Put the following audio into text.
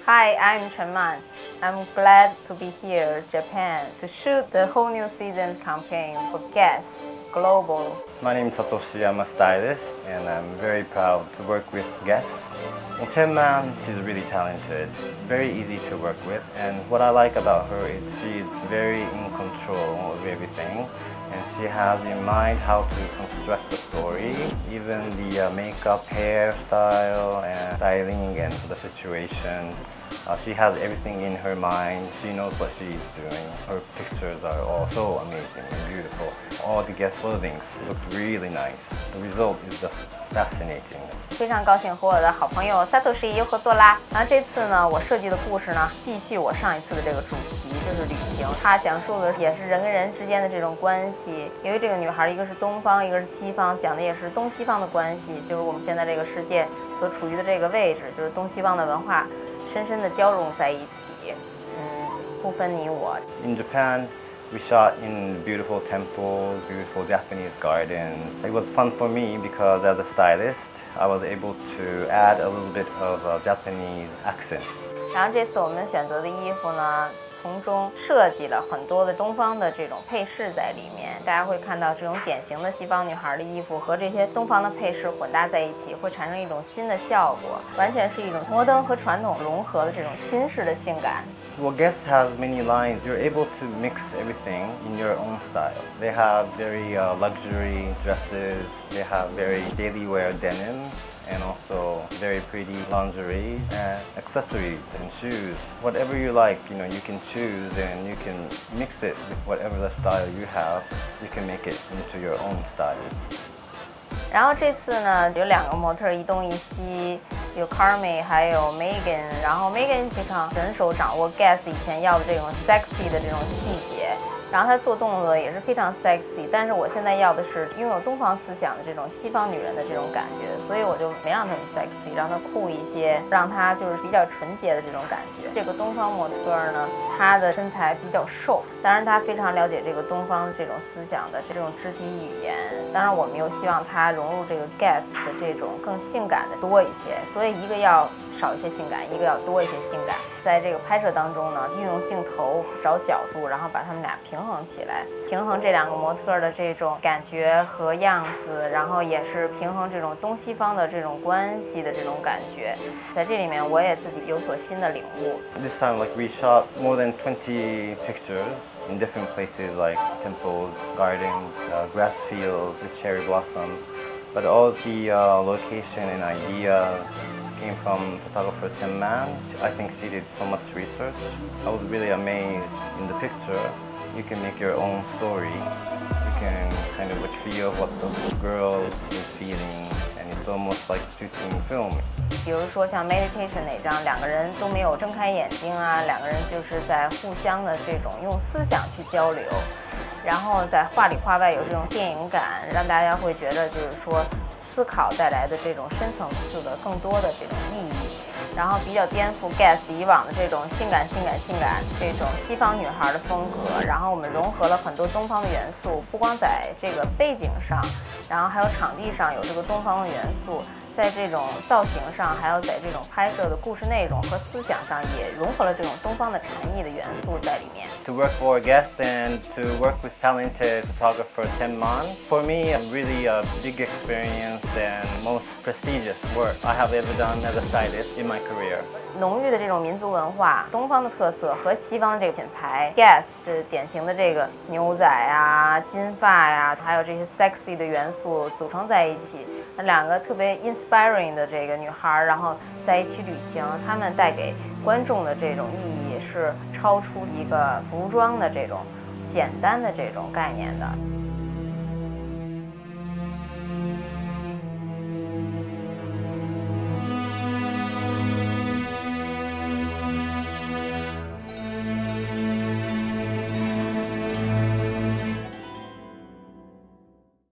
Hi, I'm Chen Man. I'm glad to be here, Japan, to shoot the whole new season's campaign for Guess Global. My name is Satoshi. I'm a stylist, and I'm very proud to work with Guess. Well, Chen Man, she's really talented, very easy to work with, and what I like about her is she's very in control of everything, and she has in mind how to construct the story, even the makeup, hairstyle, and styling, and the situation. She has everything in her mind. She knows what she's doing. Her pictures are all so amazing and beautiful. All the guest clothing looks really nice. The result is just fascinating. 非常高兴和我的好朋友 Satoshi 又合作啦。然后这次呢，我设计的故事呢，继续我上一次的这个主题，就是旅行。它讲述的也是人跟人之间的这种关系。因为这个女孩一个是东方，一个是西方，讲的也是东西方的关系，就是我们现在这个世界所处于的这个位置，就是东西方的文化深深的交融在一起，不分你我。 In Japan, we shot in beautiful temples, beautiful Japanese gardens. It was fun for me because as a stylist, I was able to add a little bit of a Japanese accent. 然后这次我们选择的衣服呢，从中设计了很多的东方的这种配饰在里面。大家会看到这种典型的西方女孩的衣服和这些东方的配饰混搭在一起，会产生一种新的效果，完全是一种摩登和传统融合的这种新式的性感。 Well, Guess has many lines. You're able to mix everything in your own style. They have very luxury dresses. They have very daily wear denim, and also very pretty lingerie and accessories and shoes. Whatever you like, you can choose and you can mix it with whatever the style you have. You can make it into your own style. 然后这次呢，有2个模特一东一西，有 Carmi 还有 Megan。然后 Megan 非常人手掌握 Guess 以前要的这种 sexy 的这种细节，然后她做动作也是非常 sexy。但是我现在要的是拥有东方思想的这种西方女人的这种感觉，所以我就没让她们 sexy， 让她酷一些，让她就是比较纯洁的这种感觉。这个东方模特呢，她的身材比较瘦，当然她非常了解这个东方这种思想的这种肢体语言。当然我们又希望她融入这个 Guess 的这种更性感的多一些，所以一个要少一些性感，一个要多一些性感。在这个拍摄当中呢，运用镜头找角度，然后把他们俩平衡起来，平衡这2个模特的这种感觉和样子，然后也是平衡这种东西方的这种关系的这种感觉。在这里面我也自己有所新的领悟。 This time, we shot more than 20 pictures in different places like temples, gardens, grass fields with cherry blossoms. But all the location and ideas came from photographer Chen Man. I think she did so much research. I was really amazed in the picture. You can make your own story. You can kind of feel what the girl is feeling, and it's almost like shooting film. 比如说像 meditation 那张，2个人都没有睁开眼睛啊，2个人就是在互相的这种用思想去交流，然后在话里话外有这种电影感，让大家会觉得就是说思考带来的这种深层次的更多的这种意义，然后比较颠覆 Guess 以往的这种性感这种西方女孩的风格，然后我们融合了很多东方的元素，不光在这个背景上，然后还有场地上有这个东方的元素，在这种造型上，还有在这种拍摄的故事内容和思想上，也融合了这种东方的禅意的元素在里面。 To work for Guess and to work with talented photographer Chen Man, for me, really a big experience and most prestigious work I have ever done as a stylist in my career. 浓郁的这种民族文化、东方的特色和西方的这个品牌 Guess 是典型的这个牛仔啊、金发呀，还有这些 sexy 的元素组成在一起。2个特别 inspiring 的这个女孩，然后在一起旅行，她们带给观众的这种意义是超出一个服装的这种简单的这种概念的。